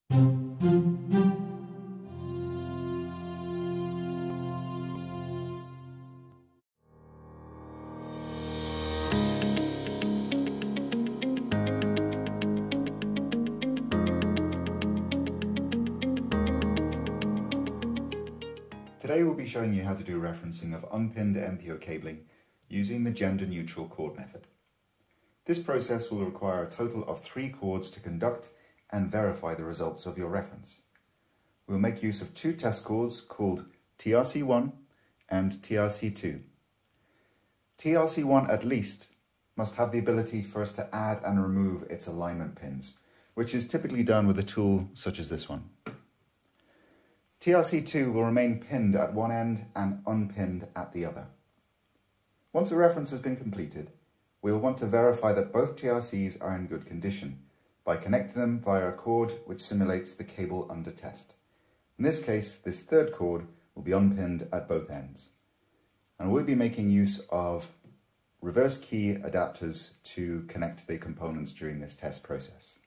Today we'll be showing you how to do referencing of unpinned MPO cabling using the gender-neutral cord method. This process will require a total of 3 cords to conduct and verify the results of your reference. We'll make use of 2 test cords called TRC1 and TRC2. TRC1 at least must have the ability for us to add and remove its alignment pins, which is typically done with a tool such as this one. TRC2 will remain pinned at one end and unpinned at the other. Once a reference has been completed, we'll want to verify that both TRCs are in good condition by connecting them via a cord which simulates the cable under test. In this case, this third cord will be unpinned at both ends. And we'll be making use of reverse key adapters to connect the components during this test process.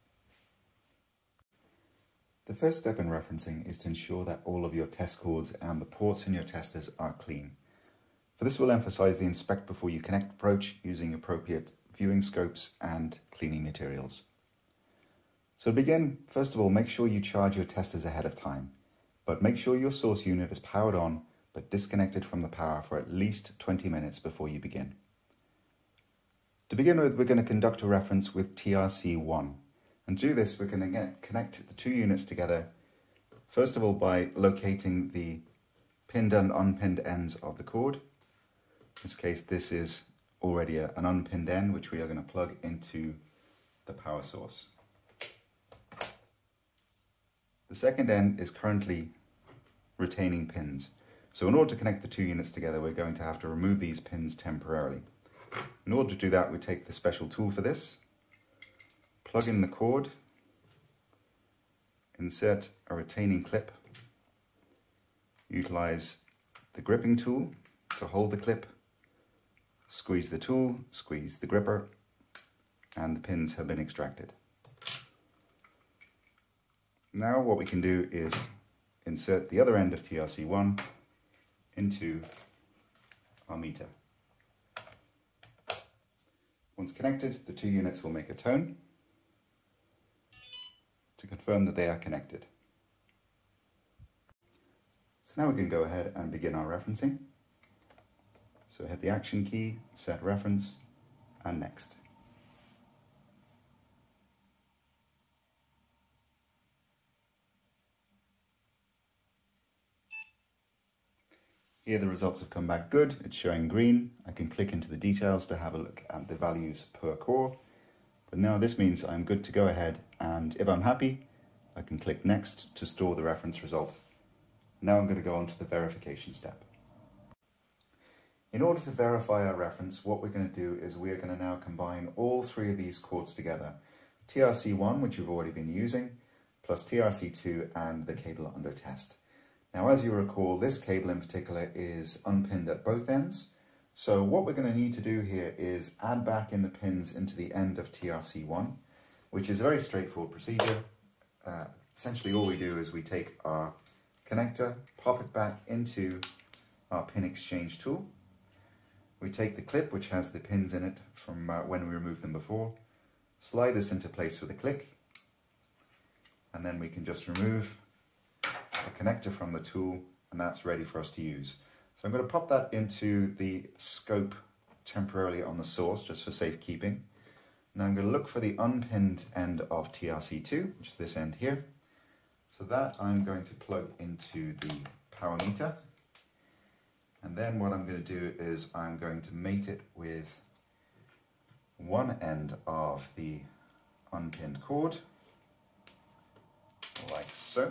The first step in referencing is to ensure that all of your test cords and the ports in your testers are clean. For this, we'll emphasize the inspect before you connect approach using appropriate viewing scopes and cleaning materials. So to begin, first of all, make sure you charge your testers ahead of time, but make sure your source unit is powered on but disconnected from the power for at least 20 minutes before you begin. To begin with, we're going to conduct a reference with TRC1. And to do this, we're going to connect the 2 units together, first of all by locating the pinned and unpinned ends of the cord. In this case, this is already an unpinned end, which we are going to plug into the power source. The second end is currently retaining pins. So in order to connect the 2 units together, we're going to have to remove these pins temporarily. In order to do that, we take the special tool for this, plug in the cord, insert a retaining clip, utilize the gripping tool to hold the clip, squeeze the tool, squeeze the gripper, and the pins have been extracted. Now what we can do is insert the other end of TRC1 into our meter. Once connected, the 2 units will make a tone to confirm that they are connected. So now we can go ahead and begin our referencing. So hit the action key, set reference, and next. Here the results have come back good, it's showing green. I can click into the details to have a look at the values per core. But now this means I'm good to go ahead, and if I'm happy, I can click next to store the reference result. Now I'm going to go on to the verification step. In order to verify our reference, what we're going to do is we're going to now combine all 3 of these cords together. TRC1, which we've already been using, plus TRC2 and the cable under test. Now, as you recall, this cable in particular is unpinned at both ends. So what we're going to need to do here is add back in the pins into the end of TRC1, which is a very straightforward procedure. Essentially all we do is we take our connector, pop it back into our pin exchange tool. We take the clip, which has the pins in it from when we removed them before, slide this into place with a click, and then we can just remove the connector from the tool, and that's ready for us to use. So I'm going to pop that into the scope temporarily on the source, just for safekeeping. Now I'm going to look for the unpinned end of TRC2, which is this end here. So that I'm going to plug into the power meter. And then what I'm going to do is I'm going to mate it with one end of the unpinned cord, like so.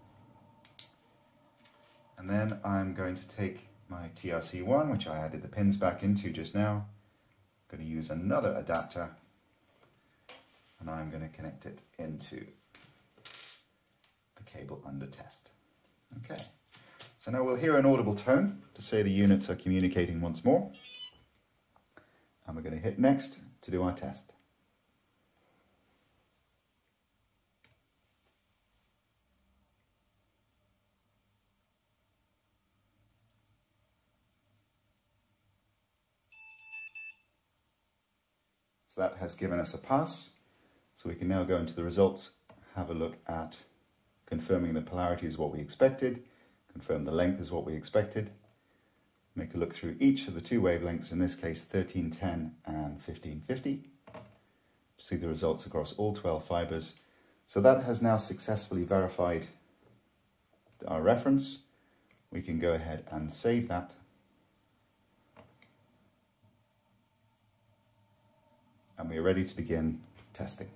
And then I'm going to take my TRC1, which I added the pins back into just now. I'm going to use another adapter, and I'm going to connect it into the cable under test. Okay, so now we'll hear an audible tone to say the units are communicating once more. And we're going to hit next to do our test. So that has given us a pass. So we can now go into the results, have a look at confirming the polarity is what we expected, confirm the length is what we expected, make a look through each of the two wavelengths, in this case 1310 and 1550, see the results across all 12 fibers. So that has now successfully verified our reference. We can go ahead and save that. And we are ready to begin testing.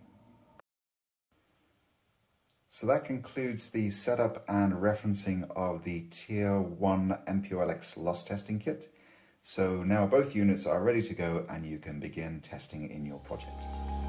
So that concludes the setup and referencing of the Tier 1 MPOLx loss testing kit. So now both units are ready to go and you can begin testing in your project.